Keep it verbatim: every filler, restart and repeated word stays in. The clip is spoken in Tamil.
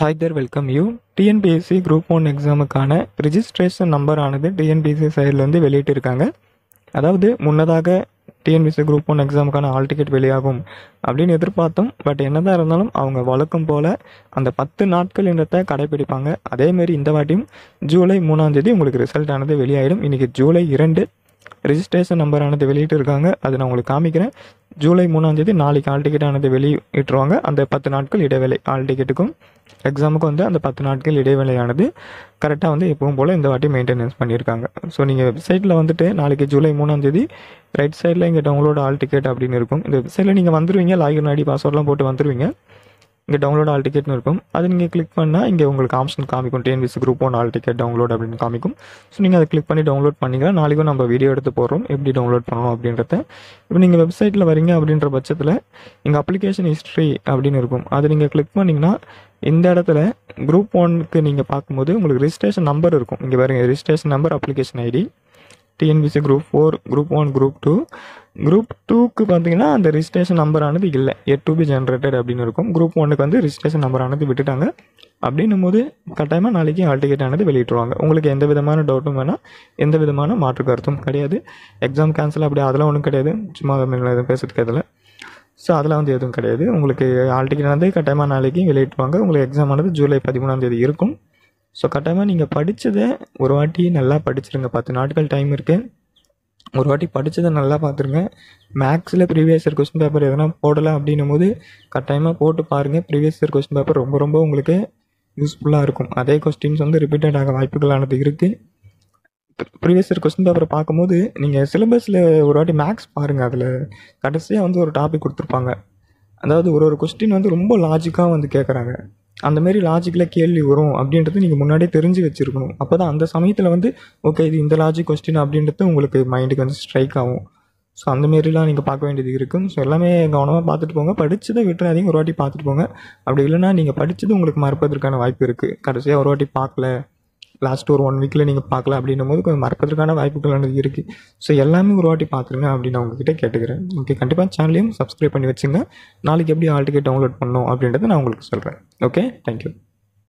Hi there, welcome you. T N P S C Group one எக்ஸாமுக்கான ரிஜிஸ்ட்ரேஷன் நம்பர் ஆனது T N P S C சைட்லேருந்து வெளியிட்டிருக்காங்க. அதாவது முன்னதாக T N P S C Group one எக்ஸாமுக்கான ஆல் டிக்கெட் வெளியாகும் அப்படின்னு எதிர்பார்த்தோம். பட் என்னதான் இருந்தாலும் அவங்க வழக்கம் போல் அந்த பத்து நாட்கள் என்றதை கடைப்பிடிப்பாங்க. அதேமாரி இந்த வாட்டியும் ஜூலை மூணாம் தேதி உங்களுக்கு ரிசல்ட் ஆனது வெளியாயிடும். இன்றைக்கி ஜூலை இரண்டு ரிஜிஸ்ட்ரேஷன் நம்பர் ஆனது வெளியிட்டிருக்காங்க. அது நான் உங்களுக்கு காமிக்கிறேன். ஜூலை மூணாம் தேதி நாளைக்கு ஆல் டிக்கெட் ஆனது வெளியிட்டுருவாங்க. அந்த பத்து நாட்கள் இடைவேளை ஆல் டிக்கெட்டுக்கும் எக்ஸாமுக்கும் வந்து அந்த பத்து நாட்கள் இடைவேளையானது கரெக்டாக வந்து எப்பவும் போல் இந்த வாட்டி மெயின்டெனன்ஸ் பண்ணியிருக்காங்க. ஸோ நீங்கள் வெப்சைட்டில் வந்துட்டு நாளைக்கு ஜூலை மூணாம் தேதி ரைட் சைடில் இங்கே டவுன்லோட் ஆல் டிக்கெட் அப்படின்னு இருக்கும். இந்த வெப்சைட்டில் நீங்கள் வந்துடுவீங்க, லாகின் ஐடி பாஸ்வேர்ட்லாம் போட்டு வந்துடுவீங்க. இங்கே டவுன்லோட் ஆல் டிக்கெட்னு இருக்கும். அது நீங்கள் கிளிக் பண்ணால் இங்கே உங்களுக்கு ஆப்ஷன் காமிக்கும், T N P S C Group one hall ticket download அப்படின்னு காமிக்கும். ஸோ நீங்கள் அதை கிளிக் பண்ணி டவுன்லோட் பண்ணிக்கலாம். நாளைக்கும் நம்ம வீடியோ எடுத்து போடுறோம் எப்படி டவுன்லோட் பண்ணணும் அப்படின்றத. இப்போ நீங்கள் வெப்சைட்டில் வரீங்க அப்படின்ற பட்சத்தில் இங்கே அப்ளிகேஷன் ஹிஸ்ட்ரி அப்படின்னு இருக்கும். அது நீங்கள் கிளிக் பண்ணிங்கன்னா இந்த இடத்துல குரூப் ஒன்க்கு நீங்கள் பார்க்கும்போது உங்களுக்கு ரிஜிஸ்ட்ரேஷன் நம்பர் இருக்கும். இங்கே பாருங்கள், registration number, application ID, T N P S C Group four, group one, group two. Group டூக்கு பார்த்தீங்கன்னா அந்த ரிஜிஸ்ட்ரேஷன் நம்பர் ஆனது இல்லை, எட் டு பி ஜென்ரேட்டட் அப்படின்னு இருக்கும். குரூப் ஒன்னுக்கு வந்து ரிஜிஸ்ட்ரேஷன் நம்பர் ஆனது விட்டுட்டாங்க. அப்படின்னும் போது கட்டாயமாக நாளைக்கு ஆல் டிக்கெட் ஆனது வெளியிட்டுருவாங்க. உங்களுக்கு எந்த விதமான டவுட்டும் வேணாம், எந்த விதமான மாற்று கருத்தும் கிடையாது. எக்ஸாம் கேன்சல் அப்படி அதெல்லாம் ஒன்றும் கிடையாது. சும்மா எதுவும் பேசுறதுக்கு அதில் ஸோ அதெல்லாம் வந்து எதுவும் கிடையாது. உங்களுக்கு ஆல் டிக்கெட் வந்து கட்டாயமாக நாளைக்கு வெளியிட்டுருவாங்க. உங்களுக்கு எக்ஸாம் ஆனது ஜூலை பதிமூணாம் தேதி இருக்கும். ஸோ கட்டாயமாக நீங்கள் படித்ததை ஒரு வாட்டி நல்லா படிச்சிருங்க. பத்து நாட்கள் டைம் இருக்குது. ஒரு வாட்டி படித்ததை நல்லா பார்த்துருங்க. மேக்ஸில் ப்ரீவியஸ் இயர் கொஸ்டின் பேப்பர் எதனா போடலை அப்படின்னும் போது கட்டாயமாக போட்டு பாருங்கள். ப்ரீவியஸ் இயர் கொஸ்டின் பேப்பர் ரொம்ப ரொம்ப உங்களுக்கு யூஸ்ஃபுல்லாக இருக்கும். அதே கொஸ்டின்ஸ் வந்து ரிப்பீட்டட் ஆக வாய்ப்புகளானது இருக்குது. ப்ரீவியஸ் இயர் கொஸ்டின் பேப்பரை பார்க்கும்போது நீங்கள் சிலபஸில் ஒரு வாட்டி மேக்ஸ் பாருங்கள். அதில் கடைசியாக வந்து ஒரு டாபிக் கொடுத்துருப்பாங்க. அதாவது ஒரு ஒரு கொஸ்டின் வந்து ரொம்ப லாஜிக்காக வந்து கேட்குறாங்க. அந்தமாரி லாஜிக்கில் கேள்வி வரும் அப்படின்றது நீங்கள் முன்னாடியே தெரிஞ்சு வச்சுருக்கணும். அப்போ தான் அந்த சமயத்தில் வந்து ஓகே இது இந்த லாஜிக் கொஸ்டின் அப்படின்றது உங்களுக்கு மைண்டுக்கு வந்து ஸ்ட்ரைக் ஆகும். ஸோ அந்தமாரிலாம் நீங்கள் பார்க்க வேண்டியது இருக்கும். ஸோ எல்லாமே கவனமாக பார்த்துட்டு போங்க. படித்ததை விட்டுறாதீங்க, ஒரு வாட்டி பார்த்துட்டு போங்க. அப்படி இல்லைனா நீங்கள் படித்தது உங்களுக்கு மறப்பதற்கான வாய்ப்பு இருக்குது. கடைசியாக ஒரு வாட்டி பார்க்கல, லாஸ்ட் ஒரு ஒன் வீக்கில் நீங்கள் பார்க்கல அப்படின்னும் போது கொஞ்சம் மறப்பதற்கான வாய்ப்புகள் இருக்குது. ஸோ எல்லாமே ஒரு வாட்டி பார்த்துருங்க அப்படின்னு நான் உங்ககிட்ட கேட்டுக்கிறேன். ஓகே, கண்டிப்பாக சேனலையும் சப்ஸ்கிரைப் பண்ணி வச்சுங்க. நாளைக்கு எப்படி ஆல் டிக்கெட் டவுன்லோட் பண்ணணும் அப்படின்றத நான் உங்களுக்கு சொல்கிறேன். Okay, thank you.